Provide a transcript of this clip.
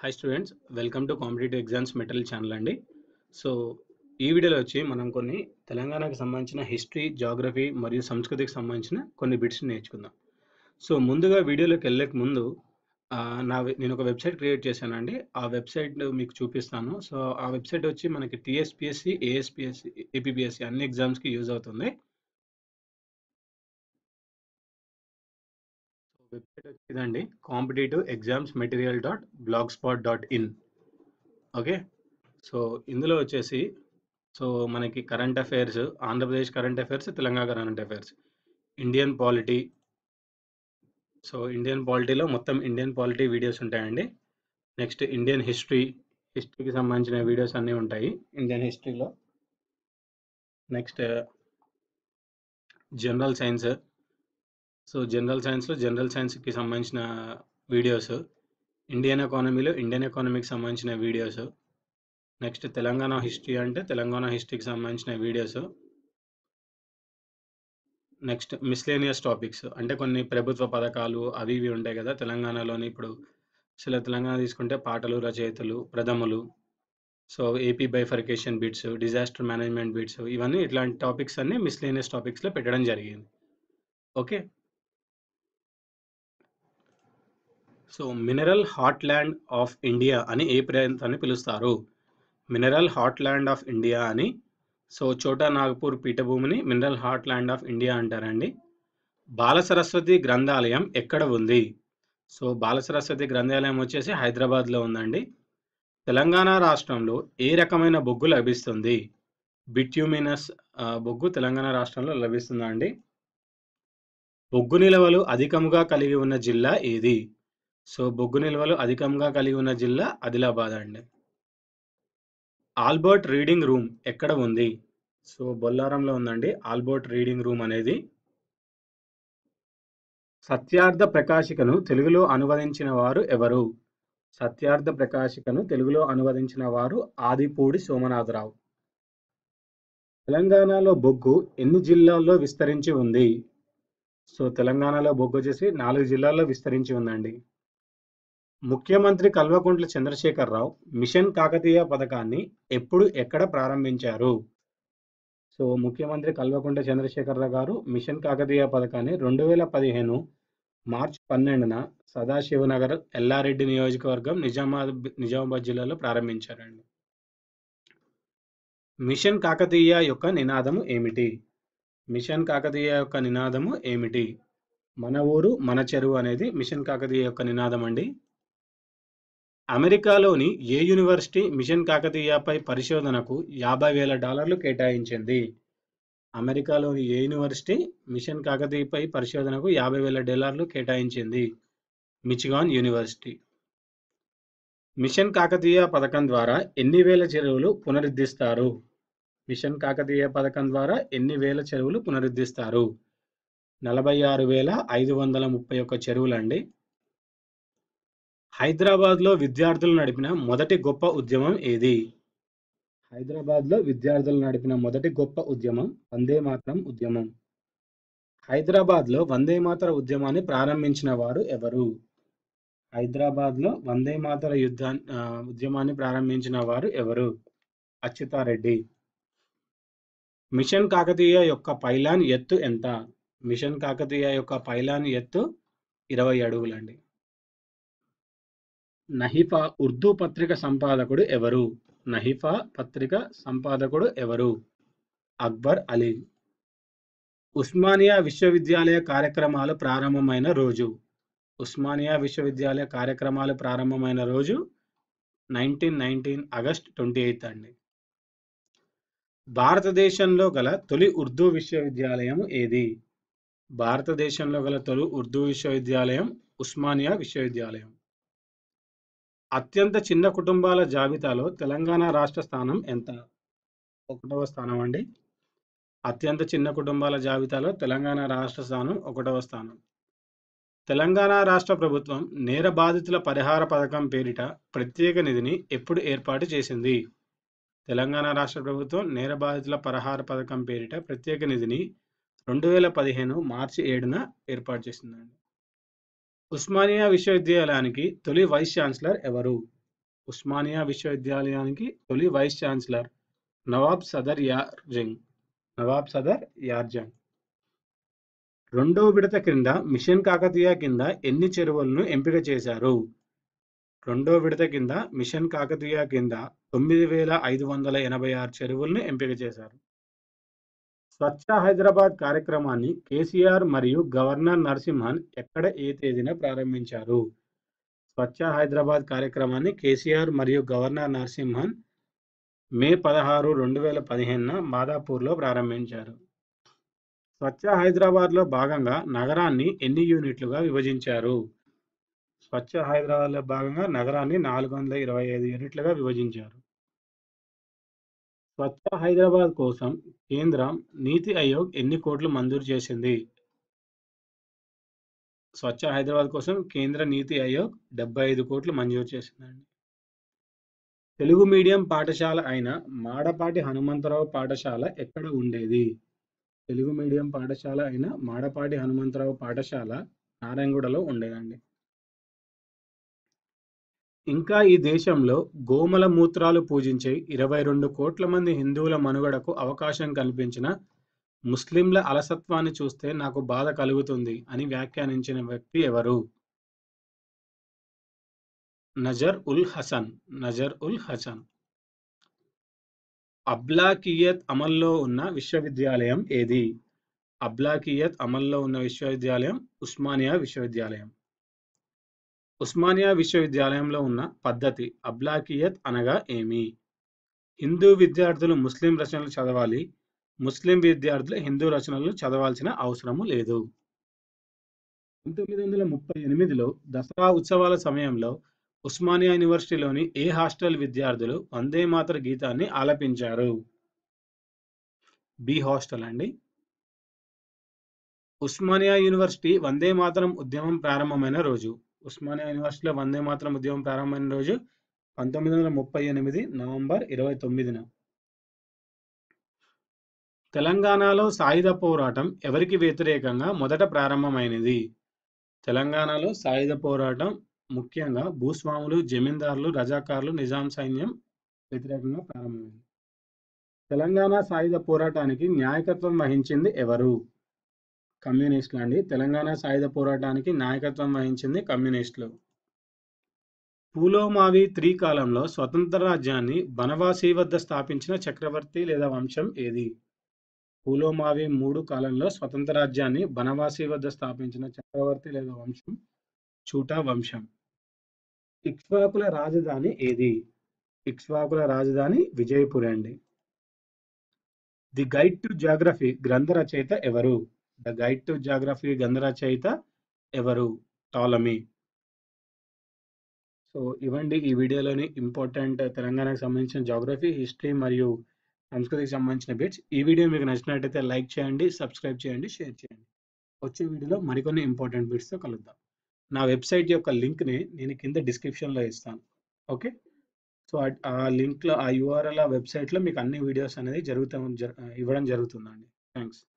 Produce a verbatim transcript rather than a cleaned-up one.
Hi students, welcome to competitive exams material channel అండి. So ఈ వీడియోలో వచ్చి మనం కొన్ని తెలంగాణకు సంబంధించిన హిస్టరీ, జాగ్రఫీ మరియు సంస్కృతికి సంబంధించిన కొన్ని బిట్స్ నేర్చుకుందాం. సో ముందుగా వీడియోలోకి వెళ్ళక ముందు ఆ, నా వె- నేను ఒక వెబ్సైట్ క్రియేట్ చేశానండి. ఆ వెబ్సైట్ మీకు చూపిస్తాను. సో ఆ వెబ్సైట్ వచ్చి మనకి టీఎస్పిఎస్సి, ఏఎస్పిఎస్సి, ఏపీపీఎస్సి అన్ని ఎగ్జామ్స్కి యూజ్ అవుతుంది. వెబ్సైట్ వచ్చి ఇదండి, competitive exams material dot blogspot dot in. Okay. So ఇందులో వచ్చేసి సో మనకి current affairs, Andhra Pradesh current affairs, Telangana current affairs, Indian polity. So Indian పాలిటీలో మొత్తం ఇండియన్ పాలిటీ వీడియోస్ ఉంటాయండి. నెక్స్ట్ ఇండియన్ హిస్టరీ, హిస్టరీకి సంబంధించిన వీడియోస్ అన్నీ ఉంటాయి ఇండియన్ హిస్టరీలో. Next general science. So general సైన్స్లో జనరల్ సైన్స్కి సంబంధించిన వీడియోస్, ఇండియన్ ఎకానమీలో ఇండియన్ ఎకానమీకి సంబంధించిన వీడియోస్. నెక్స్ట్ తెలంగాణ హిస్టరీ అంటే తెలంగాణ హిస్టరీకి సంబంధించిన వీడియోస్. నెక్స్ట్ మిస్లేనియస్ టాపిక్స్ అంటే కొన్ని ప్రభుత్వ పథకాలు అవి ఇవి ఉంటాయి కదా తెలంగాణలోని. ఇప్పుడు అసలు తెలంగాణ తీసుకుంటే పాటలు, రచయితలు, ప్రథములు, so AP bifurcation bits, disaster management bits, ఇవన్నీ ఇట్లాంటి టాపిక్స్ అన్ని మిస్లేనియస్ టాపిక్స్లో పెట్టడం జరిగింది. Okay. So mineral heartland of India అని ఏ ప్రాంతాన్ని పిలుస్తారు? Mineral heartland of India అని, సో చోటా నాగపూర్ పీఠభూమిని mineral heartland of India అంటారండి. బాల సరస్వతి గ్రంథాలయం ఎక్కడ ఉంది? సో బాల సరస్వతి గ్రంథాలయం వచ్చేసి హైదరాబాద్లో ఉందండి. తెలంగాణ రాష్ట్రంలో ఏ రకమైన బొగ్గు లభిస్తుంది? బిట్యూమినస్ ఆ, బొగ్గు తెలంగాణ రాష్ట్రంలో లభిస్తుందా అండి? బొగ్గు నిల్వలు అధికంగా కలిగి ఉన్న జిల్లా ఏది? సో బొగ్గు నిల్వలు అధికంగా కలిగి ఉన్న జిల్లా ఆదిలాబాద్ అండి. ఆల్బర్ట్ రీడింగ్ రూమ్ ఎక్కడ ఉంది? సో బొల్లారంలో ఉందండి ఆల్బర్ట్ రీడింగ్ రూమ్ అనేది. సత్యార్థ ప్రకాశికను తెలుగులో అనువదించిన వారు ఎవరు? సత్యార్థ ప్రకాశికను తెలుగులో అనువదించిన వారు ఆదిపూడి సోమనాథరావు. తెలంగాణలో బొగ్గు ఎన్ని జిల్లాల్లో విస్తరించి ఉంది? సో తెలంగాణలో బొగ్గు వచ్చేసి నాలుగు జిల్లాల్లో విస్తరించి ఉందండి. ముఖ్యమంత్రి కల్వకుంట్ల చంద్రశేఖరరావు మిషన్ కాకతీయ పథకాన్ని ఎప్పుడు ఎక్కడ ప్రారంభించారు? సో ముఖ్యమంత్రి కల్వకుంట్ల చంద్రశేఖరరావు గారు మిషన్ కాకతీయ పథకాన్ని రెండు వేల పదిహేను మార్చి పన్నెండున సదాశివనగర్, ఎల్లారెడ్డి నియోజకవర్గం, నిజామాబాద్ నిజామాబాద్ జిల్లాలో ప్రారంభించారండి. మిషన్ కాకతీయ యొక్క నినాదము ఏమిటి? మిషన్ కాకతీయ యొక్క నినాదము ఏమిటి? మన ఊరు మన చెరువు అనేది మిషన్ కాకతీయ యొక్క నినాదం అండి. అమెరికాలోని ఏ యూనివర్సిటీ మిషన్ కాకతీయపై పరిశోధనకు యాభై వేల డాలర్లు కేటాయించింది? అమెరికాలోని ఏ యూనివర్సిటీ మిషన్ కాకతీయపై పరిశోధనకు యాభై వేల డాలర్లు కేటాయించింది? Michigan university. మిషన్ కాకతీయ పథకం ద్వారా ఎన్ని వేల చెరువులు పునరుద్ధరిస్తారు? మిషన్ కాకతీయ పథకం ద్వారా ఎన్ని వేల చెరువులు పునరుద్ధరిస్తారు? నలభై ఆరు వేల ఐదు వందల ముప్పై ఒక్క చెరువులండి. హైదరాబాద్లో విద్యార్థులు నడిపిన మొదటి గొప్ప ఉద్యమం ఏది? హైదరాబాద్లో విద్యార్థులు నడిపిన మొదటి గొప్ప ఉద్యమం వందే మాతరం ఉద్యమం. హైదరాబాద్లో వందే మాతర ఉద్యమాన్ని ప్రారంభించిన వారు ఎవరు? హైదరాబాద్లో వందే మాతర యుద్ధాన్ని ఆ, ఉద్యమాన్ని ప్రారంభించిన వారు ఎవరు? అచ్యుతారెడ్డి. మిషన్ కాకతీయ యొక్క పైలాన్ ఎత్తు ఎంత? మిషన్ కాకతీయ యొక్క పైలాన్ ఎత్తు ఇరవై అడుగులండి. నహిఫా ఉర్దూ పత్రిక సంపాదకుడు ఎవరు? నహిఫా పత్రిక సంపాదకుడు ఎవరు? అక్బర్ అలీ. ఉస్మానియా విశ్వవిద్యాలయ కార్యక్రమాలు ప్రారంభమైన రోజు? ఉస్మానియా విశ్వవిద్యాలయ కార్యక్రమాలు ప్రారంభమైన రోజు nineteen nineteen August twenty eighth అండి. భారతదేశంలో గల తొలి ఉర్దూ విశ్వవిద్యాలయం ఏది? భారతదేశంలో గల తొలి ఉర్దూ విశ్వవిద్యాలయం ఉస్మానియా విశ్వవిద్యాలయం. అత్యంత చిన్న కుటుంబాల జాబితాలో తెలంగాణ రాష్ట్ర స్థానం ఎంత? ఒకటవ స్థానం అండి. అత్యంత చిన్న కుటుంబాల జాబితాలో తెలంగాణ రాష్ట్ర స్థానం ఒకటవ స్థానం. తెలంగాణ రాష్ట్ర ప్రభుత్వం నేర బాధితుల పరిహార పథకం పేరిట ప్రత్యేక నిధిని ఎప్పుడు ఏర్పాటు చేసింది? తెలంగాణ రాష్ట్ర ప్రభుత్వం నేర బాధితుల పరిహార పథకం పేరిట ప్రత్యేక నిధిని రెండు వేల పదిహేను మార్చి ఏడున ఏర్పాటు చేసిందండి. ఉస్మానియా విశ్వవిద్యాలయానికి తొలి వైస్ ఛాన్సలర్ ఎవరు? ఉస్మానియా విశ్వవిద్యాలయానికి తొలి వైస్ ఛాన్సలర్ నవాబ్ సదర్ యార్జంగ్ నవాబ్ సదర్ యార్జంగ్ రెండో విడత కింద మిషన్ కాకతీయ కింద ఎన్ని చెరువులను ఎంపిక చేశారు? రెండో విడత కింద మిషన్ కాకతీయ కింద తొమ్మిది వేల ఐదు వందల ఎనభై ఆరు చెరువులను ఎంపిక చేశారు. స్వచ్ఛ హైదరాబాద్ కార్యక్రమాన్ని కేసీఆర్ మరియు గవర్నర్ నరసింహన్ ఎక్కడ ఏ తేదీన ప్రారంభించారు? స్వచ్ఛ హైదరాబాద్ కార్యక్రమాన్ని కేసీఆర్ మరియు గవర్నర్ నరసింహన్ మే పదహారు రెండు వేల పదిహేనున మాదాపూర్లో ప్రారంభించారు. స్వచ్ఛ హైదరాబాద్లో భాగంగా నగరాన్ని ఎన్ని యూనిట్లుగా విభజించారు? స్వచ్ఛ హైదరాబాద్లో భాగంగా నగరాన్ని నాలుగు వందల ఇరవై ఐదు యూనిట్లుగా విభజించారు. స్వచ్ఛ హైదరాబాద్ కోసం కేంద్రం నీతి ఆయోగ్ ఎన్ని కోట్లు మంజూరు చేసింది? స్వచ్ఛ హైదరాబాద్ కోసం కేంద్ర నీతి ఆయోగ్ డెబ్బై ఐదు కోట్లు మంజూరు చేసిందండి. తెలుగు మీడియం పాఠశాల అయిన మాడపాటి హనుమంతరావు పాఠశాల ఎక్కడ ఉండేది? తెలుగు మీడియం పాఠశాల అయిన మాడపాటి హనుమంతరావు పాఠశాల నారాయణగూడలో ఉండేదండి. ఇంకా ఈ దేశంలో గోమల మూత్రాలు పూజించే ఇరవై రెండు కోట్ల మంది హిందువుల మనుగడకు అవకాశం కల్పించిన ముస్లింల అలసత్వాన్ని చూస్తే నాకు బాధ కలుగుతుంది అని వ్యాఖ్యానించిన వ్యక్తి ఎవరు? నజర్ ఉల్ హసన్ నజర్ ఉల్ హసన్ అబ్లాకియత్ అమల్లో ఉన్న విశ్వవిద్యాలయం ఏది? అబ్లాకియత్ అమల్లో ఉన్న విశ్వవిద్యాలయం ఉస్మానియా విశ్వవిద్యాలయం. ఉస్మానియా విశ్వవిద్యాలయంలో ఉన్న పద్ధతి అబ్లాకియత్ అనగా ఏమి? హిందూ విద్యార్థులు ముస్లిం రచనలు చదవాలి, ముస్లిం విద్యార్థులు హిందూ రచనలు చదవాల్సిన అవసరము లేదు. పంతొమ్మిది వందల ముప్పై ఎనిమిదిలో దసరా ఉత్సవాల సమయంలో ఉస్మానియా యూనివర్సిటీలోని ఏ హాస్టల్ విద్యార్థులు వందే మాతర గీతాన్ని ఆలపించారు? బి హాస్టల్ అండి. ఉస్మానియా యూనివర్సిటీ వందే మాతరం ఉద్యమం ప్రారంభమైన రోజు ఉస్మానియా యూనివర్సిటీలో వందే మాతరం ఉద్యమం ప్రారంభమైన రోజు పంతొమ్మిది వందల ముప్పై ఎనిమిది నవంబర్ ఇరవై తొమ్మిదిన. తెలంగాణలో సాయుధ పోరాటం ఎవరికి వ్యతిరేకంగా మొదట ప్రారంభమైనది? తెలంగాణలో సాయుధ పోరాటం ముఖ్యంగా భూస్వాములు, జమీందారులు, రజాకార్లు, నిజాం సైన్యం వ్యతిరేకంగా ప్రారంభమైంది. తెలంగాణ సాయుధ పోరాటానికి నాయకత్వం వహించింది ఎవరు? కమ్యూనిస్టులు అండి. తెలంగాణ సాయుధ పోరాటానికి నాయకత్వం వహించింది కమ్యూనిస్టులు. పూలోమావి త్రీ కాలంలో స్వతంత్ర రాజ్యాన్ని బనవాసి వద్ద స్థాపించిన చక్రవర్తి లేదా వంశం ఏది? పూలోమావి మూడు కాలంలో స్వతంత్ర రాజ్యాన్ని బనవాసి వద్ద స్థాపించిన చక్రవర్తి లేదా వంశం చూటా వంశం. ఇక్ష్వాకుల రాజధాని ఏది? ఇక్ష్వాకుల రాజధాని విజయపూర్ అండి. ది గైడ్ టు జాగ్రఫీ గ్రంథ రచయిత ఎవరు? ద గైడ్ టు జాగ్రఫీ గ్రంథ రచయిత ఎవరు? టాలమీ. సో ఇవ్వండి ఈ వీడియోలోని ఇంపార్టెంట్ తెలంగాణకు సంబంధించిన జాగ్రఫీ, హిస్టరీ మరియు సంస్కృతికి సంబంధించిన బిట్స్. ఈ వీడియో మీకు నచ్చినట్టయితే లైక్ చేయండి, సబ్స్క్రైబ్ చేయండి, షేర్ చేయండి. వచ్చే వీడియోలో మరికొన్ని ఇంపార్టెంట్ బిట్స్తో కలుద్దాం. నా వెబ్సైట్ యొక్క లింక్ని నేను కింద డిస్క్రిప్షన్లో ఇస్తాను. ఓకే, సో ఆ లింక్లో ఆ యూఆర్ఎల్ ఆ వెబ్సైట్లో మీకు అన్ని వీడియోస్ అనేది జరుగుతూ ఇవ్వడం జరుగుతుందండి. థ్యాంక్స్.